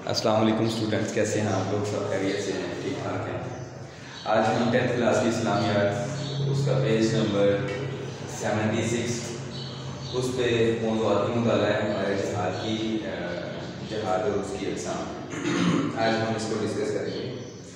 अस्सलाम वालेकुम स्टूडेंट्स, कैसे हैं आप लोग? सब खैरियत से हैं? ठीक ठाक हैं। आज हम 10th क्लास की इस्लामियात उसका पेज नंबर 76 उस पर मौज़ूआती मुताला है हमारे जहाद और उसकी अक़साम। आज हम इसको डिस्कस करेंगे।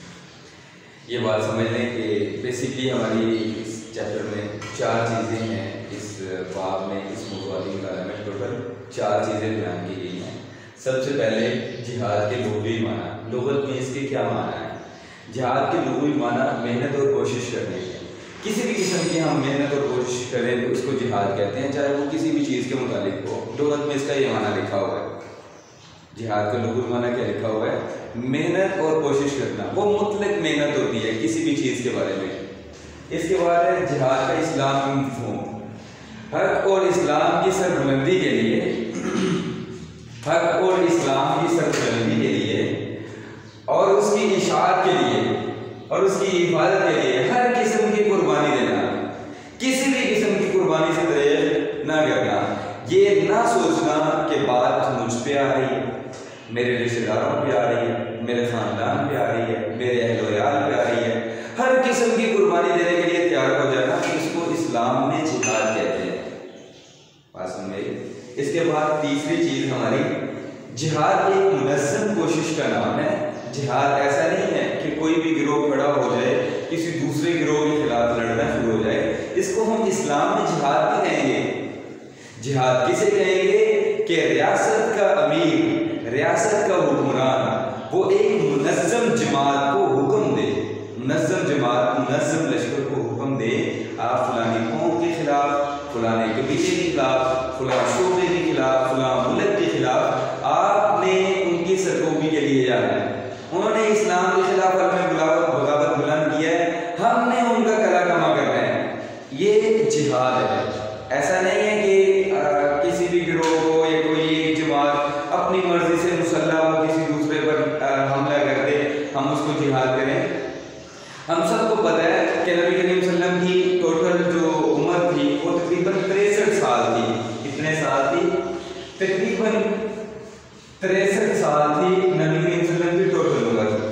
ये बात समझ लें कि बेसिकली हमारी इस चैप्टर में 4 चीज़ें हैं। इस बाब में, इस मौज़ूआती मुताला में टोटल 4 चीज़ें बयान की गई हैं। सबसे पहले जिहाद के लुग़वी माना, लुग़त में इसके क्या माना है। जिहाद के लुग़वी माना मेहनत और कोशिश करने के, किसी भी किस्म की हम मेहनत और कोशिश करें तो उसको जिहाद कहते हैं, चाहे वो किसी भी चीज़ के मुतालिक हो। लुग़त में इसका ये माना लिखा हुआ है। जिहाद का लुग़वी माना क्या लिखा हुआ है? मेहनत और कोशिश करना। वो मुतलक मेहनत होती है किसी भी चीज़ के बारे में। इसके बाद है जिहाद का इस्लाम में मफ़हूम, हक़ और इस्लाम की सरबुलंदी के लिए, हक़ और इस्लाम की सरबुलंदी के लिए और उसकी इशाअत के लिए और उसकी हिफाजत के लिए हर किस्म की कुर्बानी देना, किसी भी किस्म की कुर्बानी से दरेज ना करना। ये ना सोचना कि बात मुझ पे आ रही है, मेरे रिश्तेदारों पे आ रही है, मेरे ख़ानदान पे आ रही है, मेरे अहल-व-याल पे आ रही है। हर किस्म की कुर्बानी देने के लिए तैयार हो जाना, इसको इस्लाम में जिहाद कहते हैं। बात समझ गई? इसके बाद तीसरी चीज़ हमारी, जिहाद एक मुनज़्ज़म कोशिश का नाम है। जिहाद ऐसा नहीं है कि कोई भी गिरोह खड़ा हो जाए, किसी दूसरे गिरोह के खिलाफ लड़ना शुरू हो जाए। इसको हम इस्लाम में जिहाद भी कहेंगे। जिहाद किसे कहेंगे कि रियासत का अमीर, रियासत का हुक्मरान, वो एक मुनज़्ज़म जमात को हुक्म दे, मुनज़्ज़म जमात, मुनज़्ज़म लश्कर को हुक्म दे, आप फलानी कौम के खिलाफ, फलाने कबीले के खिलाफ, फलां शोबे के खिलाफ, फलां मुल्क के खिलाफ आपने उनकी सरकोबी के लिए जाना है। उन्होंने इस्लाम के खिलाफ बगावत बुलंद किया है, हमने उनका कला कमा करना है। ये जिहाद है। ऐसा नहीं है कि किसी भी गिरोह को या कोई एक जमात अपनी मर्जी से मुसल्लह हो किसी दूसरे पर हमला कर दे, हम उसको जिहाद करें। हम सबको पता है कि नबी करीम सल्लल्लाहु अलैहि वसल्लम की टोटल जो उम्र थी वो तकरीबन 63 साल थी। कितने साल थी? तकरीबन 63 साल थी नबी करीम सल्लल्लाहु अलैहि वसल्लम की टोटल उम्र।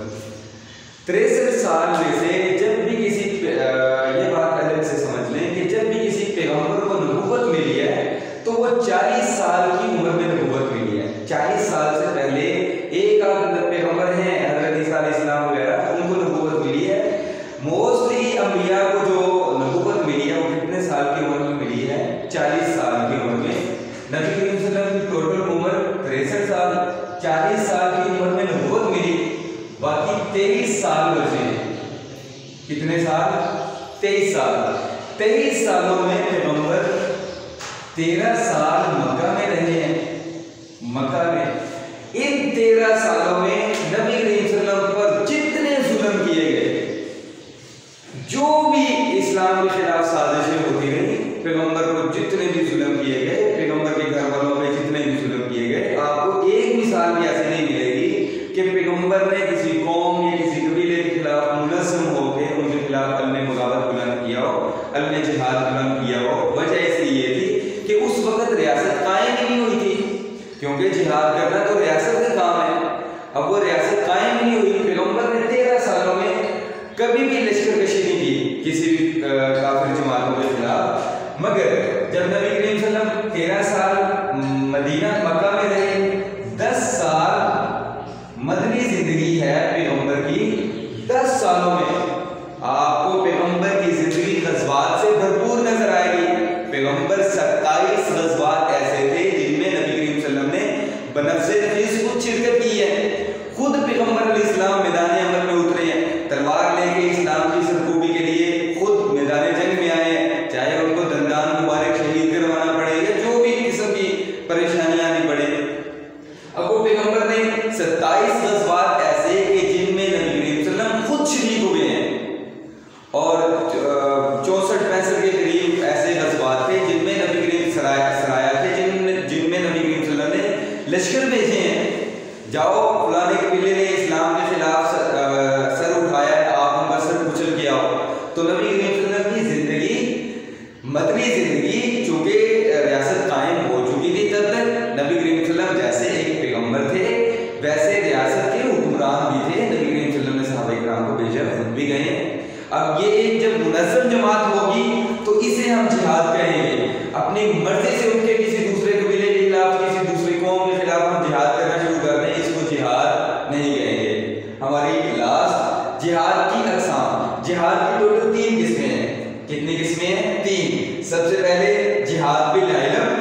63 साल में से जब भी किसी ये बात अलग से समझ लें कि जब भी किसी पैगम्बर को नबूवत मिली है तो वो 40 साल की उम्र में नबूवत मिली है। 40 साल से पहले एक पैगम्बर हैं हज़रत ईसा अलैहिस्सलाम वगैरह, उनको नबूवत मिली है। मोस्टली अंबिया को जो नबूवत मिली है वो कितने साल की उम्र में मिली है? 40 साल की उम्र में। नबी करीम सल्लल्लाहु अलैहि वसल्लम की टोटल उम्र 63 साल, 40 साल की उम्र में नबूवत मिली, बाकी 23 साल बचे हैं। कितने साल? 23 साल। 23 सालों में पैगम्बर 13 साल मक्का में रहे हैं। मक्का में इन 13 सालों में नबी करीम सल्लल्लाहु अलैहि वसल्लम पर जितने जुल्म किए गए, जो भी इस्लाम के खिलाफ साजिशें होती रही, पैगम्बर को जितने भी जुल्म किए गए, पैगम्बर के घर वालों पे जितने भी जुल्म किए गए, आपको एक मिसाल भी ऐसी नहीं मिलेगी कि पैगम्बर ने किसी कौम या किसी कबीले के खिलाफ मुनज़्ज़म होकर उनके खिलाफ अल्लाह ने बगावत बुलंद किया हो, अल्लाह ने जिहाद बुलंद किया हो। वजह इसलिए ये थी कि उस वक्त रियासत कायम ही नहीं हुई थी, क्योंकि जिहाद करना तो रियासत का काम है। अब वो रियासत कायम नहीं हुई। पैगम्बर ने 13 सालों में कभी भी लश्करकशी नहीं की किसी भी काफिर जमातों के खिलाफ। मगर जब नबी करीम सल्लल्लाहु अलैहि वसल्लम 13 साल मदीना मक्का में रहे, 10 साल मदनी जिंदगी है पैगम्बर की, 10 सालों में आपको पैगम्बर की जिंदगी ग़ज़वात से भरपूर नजर आएगी। पैगम्बर 27 ग़ज़वात ऐसे थे जिनमें नबी करीम सल्लल्लाहु अलैहि वसल्लम ने बनफ़्से नफ़ीस खुद शिरकत की है। खुद पैगम्बर अलैहिस्सलाम मैदान अमल में उतरे हैं, तलवार लेके इस्लाम की सरकोबी के लिए खुद मैदान जंग में आए हैं, चाहे उनको दंदान मुबारक शहीद करवाना पड़े या जो भी किस्म की परेशानियां आनी पड़े। अब वो पैगम्बर ने 27 ग़ज़वात ऐसे कि जिनमें नबी करीम सल्लल्लाहु अलैहि वसल्लम खुद शरीक हुए हैं, और 64-65 के करीब ऐसे ग़ज़वात थे जिनमें नबी करीम सराया थे, जिनमें नबी करीम सल्लल्लाहु अलैहि वसल्लम ने लश्कर भेजे हैं, जाओ फलाने कबीले ने इस्लाम के खिलाफ सर उठाया है, आप उनका सर कुचल के आओ। तो नबी करीम सल्लल्लाहु अलैहि वसल्लम की जिंदगी, मदनी जिंदगी, चूंकि रियासत कायम हो चुकी थी तब तक, नबी करीम सल्लल्लाहु अलैहि वसल्लम जैसे एक पैगम्बर थे वैसे रियासत अब ये एक जब मुनज़्ज़म जमात होगी तो इसे हम जिहाद कहेंगे। अपनी मर्जी से उठ के किसी दूसरे कबीले के खिलाफ, किसी दूसरी कौम के खिलाफ हम जिहाद करना शुरू कर दें, इसको जिहाद नहीं कहेंगे। हमारी लास्ट जिहाद की अक़साम, जिहाद की टोटल 3 किस्में हैं। कितनी किस्में हैं? 3। सबसे पहले जिहाद बिल इल्म,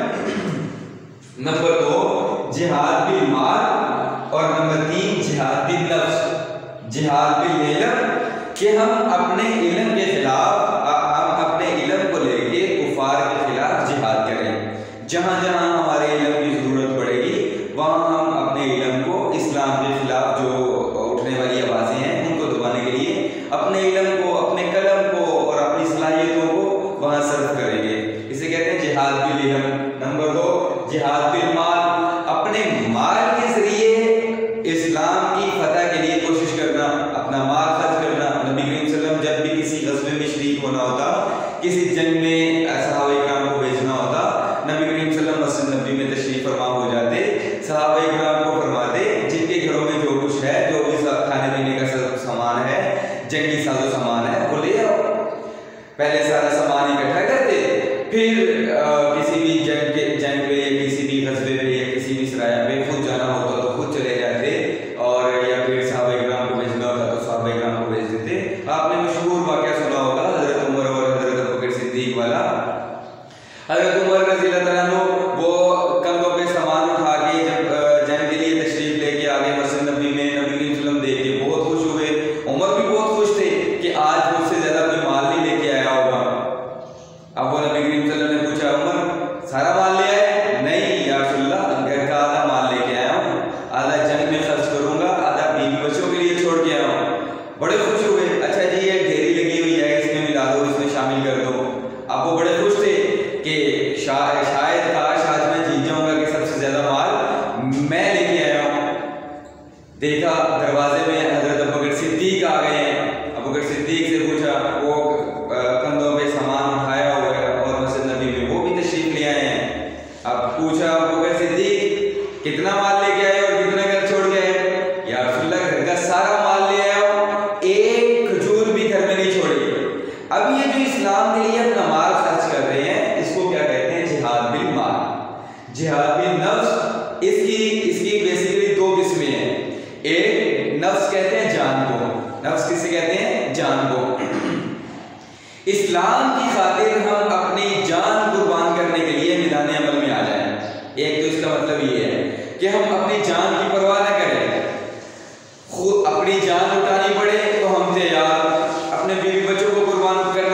नंबर 2 जिहाद बिल माल, और नंबर 3 जिहाद बिल नफ्स। जिहाद बिल इल्म कि हम अपने इल्म के खिलाफ, हम अपने इल्म को लेके कुफार के खिलाफ जिहाद करें। जहाँ जहाँ हमारे इल्म की ज़रूरत पड़ेगी वहाँ हम अपने इल्म को इस्लाम के खिलाफ जो उठने वाली आवाज़ें हैं उनको दबाने के लिए अपने इल्म को, अपने कलम को और अपनी सलाहियतों को वहाँ सर्व करेंगे। इसे कहते हैं जिहाद बिल इल्म। नंबर 2 जिहाद बिल माल, अपने माल के जरिए इस्लाम की फतह के लिए कोशिश करना, अपना माल खर्च करना। नबी करीम सल्लल्लाहु अलैहि वसल्लम जब भी किसी ग़ज़वे में शरीक होना होता, किसी जंग में सहाबा-ए-किराम को भेजना होता, नबी करीम सल्लल्लाहु अलैहि वसल्लम मस्जिद नबी में तशरीफ फरमा हो जाते, सहाबा-ए-किराम को फरमाते जिनके घरों में जो कुछ है, जो भी खाने पीने का सब सामान है, जंगी साजो सामान है, वो ले आओ। पहले सारा सामान इकट्ठा करते, फिर किसी भी जंग पे या किसी भी ग़ज़वे पे या किसी भी सराया पे खुद जाना होता तो खुद चले जाते, और या फिर सहाबा-ए-किराम को भेजना होता तो सहाबा-ए-किराम को भेज देते। आपने मशहूर वाक़या सुना होगा हज़रत उमर और हज़रत अबू बकर सिद्दीक़ वाला। हज़रत उमर रज़ियल्लाहु तआला अन्हु वो कंधों पे सामान उठा के जब जंग के लिए तशरीफ लेके आ गए मस्जिद नबी में, नबी करीम सल्लल्लाहु अलैहि वसल्लम देख के बहुत खुश हुए। उमर भी बहुत खुश थे कि आज मुझसे ज़्यादा कोई माल नहीं लेके आया होगा। अब वो नबी करीम सल्लल्लाहु अलैहि वसल्लम ने पूछा, उमर सारा माल ले आए? नहीं या रसूलल्लाह, घर का आधा माल लेके आया हूँ, आधा जंग में खर्च करूंगा, आधा बीवी बच्चों के लिए छोड़ के आया हूँ। बड़े खुश हुए। अच्छा जी ये ढेरी लगी हुई है, इसमें मिला दो, इसमें शामिल कर दो। अब वो बड़े खुश थे कि शायद काश आज मैं जीत जाऊंगा कि सबसे ज्यादा माल मैं लेके आया हूँ। देखा दरवाजे में हज़रत अबू बकर सिद्दीक़ आ गए हैं। अबू बकर सिद्दीक़ से पूछा, वो कंधों पे सामान उठाया हुआ है और मस्जिद नबी में वो भी तशरीफ ले आए हैं। अब पूछा अबू बकर सिद्दीक़ कितना माल लेके आए और कितना घर छोड़ के आए? या रसूलल्लाह घर का सारा माल ले आया हूँ, एक खजूर भी घर में नहीं छोड़ी। अब ये जो इस्लाम के लिए अपना माल खर्च कर रहे हैं इसको क्या कहते हैं? जिहाद बिल माल। जिहाद बिल नफ्स, इसकी बेसिकली 2 किस्में हैं। एक नफ्स कहते हैं जान को। नफ्स किसे कहते हैं? जान को। इस्लाम की खातिर हम अपनी जान कुर्बान करने के लिए मैदान अमल में आ जाएं। एक तो इसका मतलब ये है कि हम अपनी जान की परवाह न करें, खुद अपनी जान उठानी पड़े तो हम तैयार, अपने बीवी बच्चों को कुर्बान कर